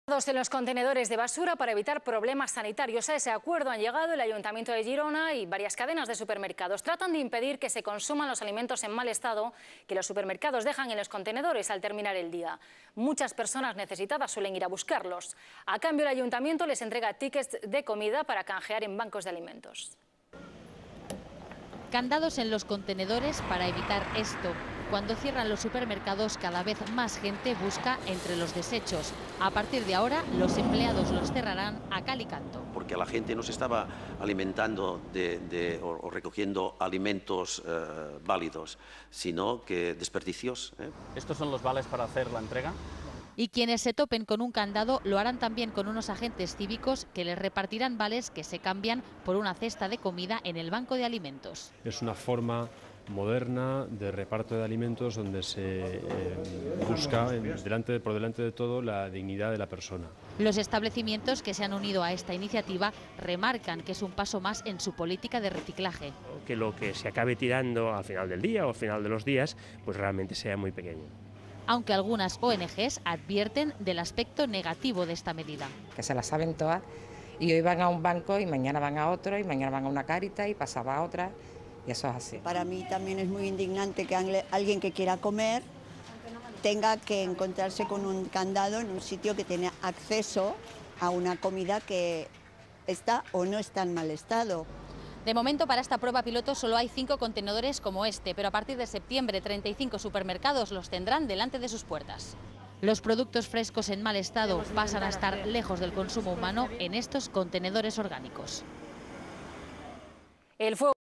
En los contenedores de basura para evitar problemas sanitarios. A ese acuerdo han llegado el Ayuntamiento de Girona y varias cadenas de supermercados. Tratan de impedir que se consuman los alimentos en mal estado que los supermercados dejan en los contenedores al terminar el día. Muchas personas necesitadas suelen ir a buscarlos. A cambio, el Ayuntamiento les entrega tickets de comida para canjear en bancos de alimentos. Candados en los contenedores para evitar esto. Cuando cierran los supermercados, cada vez más gente busca entre los desechos. A partir de ahora, los empleados los cerrarán a cal y canto. Porque la gente no se estaba alimentando o recogiendo alimentos válidos, sino que desperdicios. ¿Estos son los vales para hacer la entrega? Y quienes se topen con un candado lo harán también con unos agentes cívicos que les repartirán vales que se cambian por una cesta de comida en el banco de alimentos. Es una forma moderna de reparto de alimentos donde se busca por delante de todo la dignidad de la persona. Los establecimientos que se han unido a esta iniciativa remarcan que es un paso más en su política de reciclaje. Que lo que se acabe tirando al final del día o al final de los días, pues realmente sea muy pequeño. Aunque algunas ONGs advierten del aspecto negativo de esta medida. Que se la saben todas y hoy van a un banco y mañana van a otro y mañana van a una Cáritas y pasaba a otra y eso es así. Para mí también es muy indignante que alguien que quiera comer tenga que encontrarse con un candado en un sitio que tiene acceso a una comida que está o no está en mal estado. De momento, para esta prueba piloto solo hay 5 contenedores como este, pero a partir de septiembre 35 supermercados los tendrán delante de sus puertas. Los productos frescos en mal estado pasan a estar lejos del consumo humano en estos contenedores orgánicos. El fuego